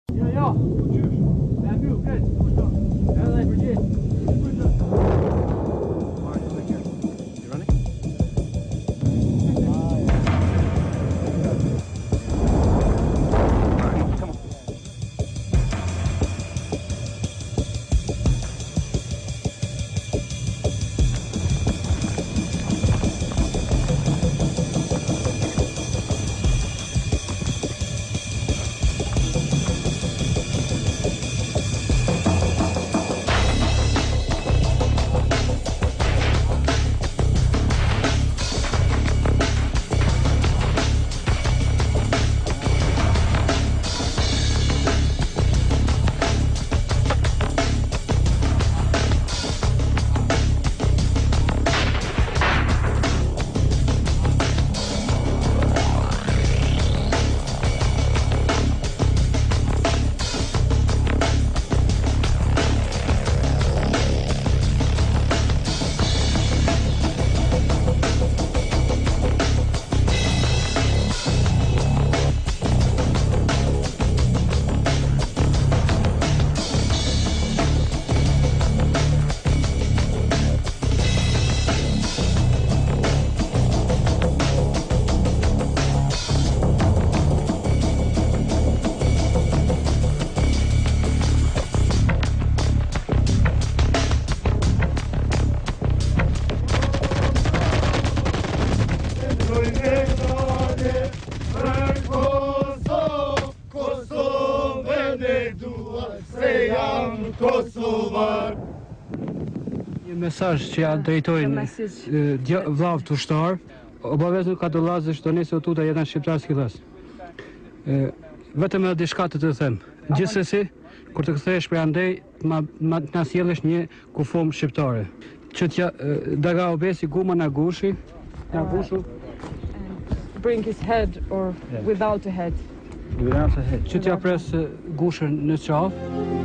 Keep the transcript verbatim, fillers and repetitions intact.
Ja, ja, qysh. Me e mbyll, krejt. Edhe e përgjith. Mesazh që ja drejtojnë vllavë të ushtar, obavezno ka dolazësh do nesër tuta jetan shqiptarski thas. Vetëm edhe diçka të të them. Gjithsesi, kur të kthehesh për andej, ma na sjellësh një kufom shqiptare. Që t'ja daga obesi guma na gushi, na gushu. Bring his head or without a head. Without a head. Që t'ja pres gushën në qafë.